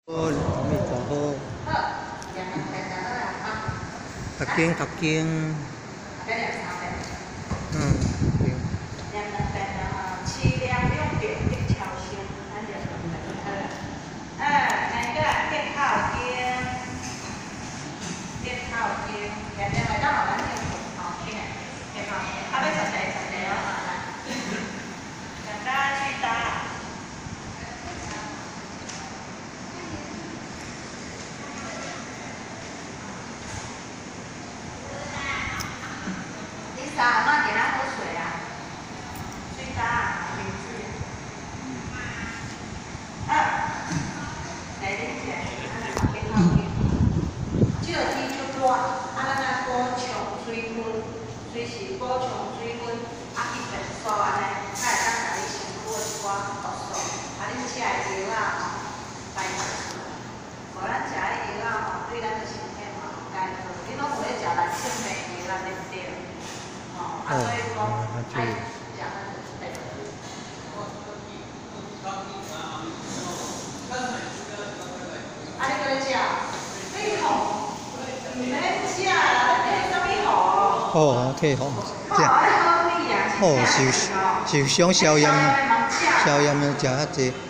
阿弥陀佛。读经读经。 阿妈给他喝水啊，最大名字。来理解，健康点。这个天就热，咱来补充水分，随时补充水分，一便素安尼，才会当家己身躯的一寡毒素，恁吃的药啊，排出去。无咱吃的药啊，对咱的身体嘛有害处。你拢有咧食来生病药啊，对不对？所以讲，爱食咱就对。你过来食，你好，唔免食啦，你什么好？ 哦，退红，这样。哦，受伤消炎的，消炎的食较济。